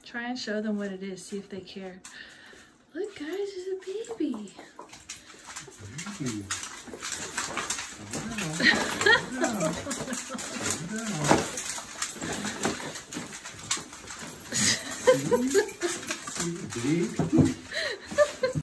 Try and show them what it is. See if they care. Look, guys, it's a baby. Baby. Wow. Wow. Wow.